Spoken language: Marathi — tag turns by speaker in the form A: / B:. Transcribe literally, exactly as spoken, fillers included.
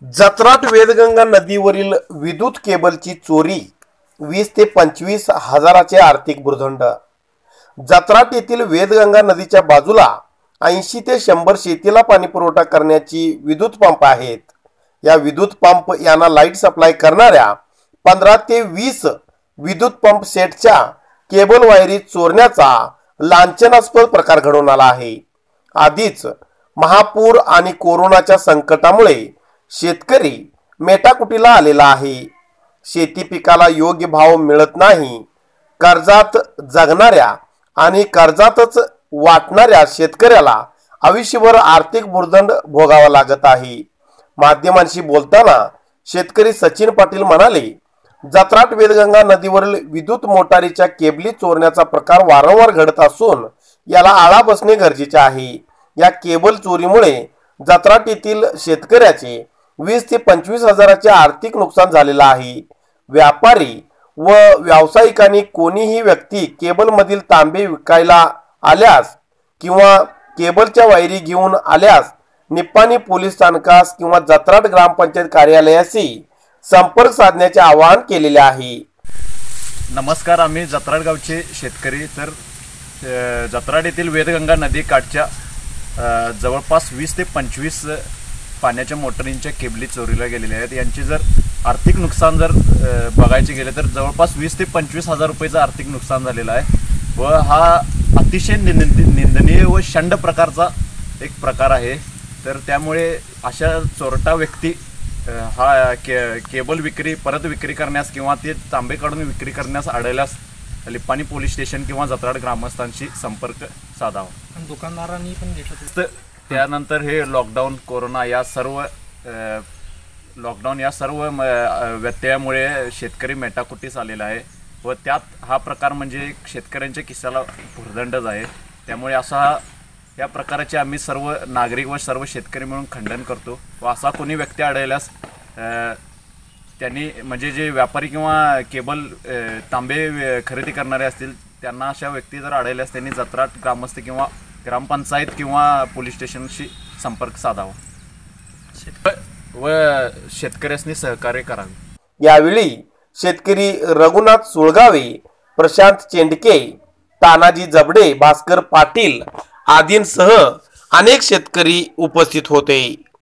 A: जत्राट वेदगंगा नदीवरील विद्युत केबलची चोरी, वीस ते पंचवीस हजाराचे आर्थिक भूर्दंड। जत्राट येथील वेदगंगा नदीच्या बाजूला ऐंशी ते शंभर शेतीला पाणी पुरवठा करण्याची विद्युत पंप आहेत। या विद्युत पंप यांना लाईट सप्लाय करणाऱ्या पंधरा ते वीस विद्युत पंप सेटच्या केबल वायरी चोरण्याचा लांछनास्पद प्रकार घडून आला आहे। आधीच महापूर आणि कोरोनाच्या संकटामुळे शेतकरी मेटाकुटीला आलेला आहे। शेती पिकाला योग्य भाव मिळत नाही। कर्जात जगणाऱ्या आणि कर्जातच वाटणाऱ्या शेतकऱ्याला आयुष्यभर आर्थिक भुर्दंड भोगावा लागत आहे। माध्यमांशी बोलताना शेतकरी सचिन पाटील म्हणाले, जत्राट वेदगंगा नदीवरील विद्युत मोटारीच्या केबली चोरण्याचा प्रकार वारंवार घडत असून याला आळा बसणे गरजेचे आहे। या केबल चोरीमुळे जत्राट येथील शेतकऱ्याचे वीस ते पंचवीस हजाराचे आर्थिक नुकसान झालेले आहे। व्यापारी व व्यावसायिकांनी कोणीही व्यक्ती केबल मधील तांबे विकायला आल्यास किंवा केबलच्या वायरी घेऊन आल्यास निप्पाणी पोलीस स्थानकास किंवा जत्राट ग्रामपंचायत कार्यालयाशी संपर्क साधण्याचे आवाहन केलेले आहे।
B: नमस्कार, आम्ही जत्राट गावचे शेतकरी। तर जत्राट येथील वेदगंगा नदी काठच्या जवळपास वीस ते पंचवीस पाण्याच्या मोटरींच्या केबली चोरीला गेलेल्या आहेत। यांची जर आर्थिक नुकसान जर बघायचे गेले तर जवळपास वीस ते पंचवीस हजार रुपयाचं आर्थिक नुकसान झालेलं आहे व हा अतिशय निंदनीय व शंड प्रकारचा एक प्रकार आहे। तर त्यामुळे अशा चोरटा व्यक्ती हा के केबल विक्री परत विक्री करण्यास किंवा ते तांबे काढून विक्री करण्यास आढळल्यास निप्पाणी पोलीस स्टेशन किंवा जत्राट ग्रामस्थांशी संपर्क साधावा।
C: दुकानदारांनी पण घेतलं।
B: त्यानंतर हे लॉकडाऊन, कोरोना या सर्व लॉकडाऊन या सर्व व्यत्ययामुळे शेतकरी मेटाकुटीस आलेला आहे व त्यात हा प्रकार म्हणजे शेतकऱ्यांच्या किस्साला भुर्दंडच आहे। त्यामुळे असा या प्रकाराचे आम्ही सर्व नागरिक व सर्व शेतकरी मिळून खंडन करतो व असा कोणी व्यक्ती आढळल्यास त्यांनी म्हणजे जे व्यापारी किंवा केबल तांबे खरेदी करणारे असतील त्यांना अशा व्यक्ती जर आढळल्यास त्यांनी जत्राट ग्रामस्थ किंवा ग्रामपंचायत किंवा पोलीस स्टेशनशी संपर्क साधावा व शेतकऱ्यांनी सहकार्य करावे।
A: यावेळी शेतकरी रघुनाथ सुळगावे, प्रशांत चेंडके, तानाजी जबडे, भास्कर पाटील आदींसह अनेक शेतकरी उपस्थित होते।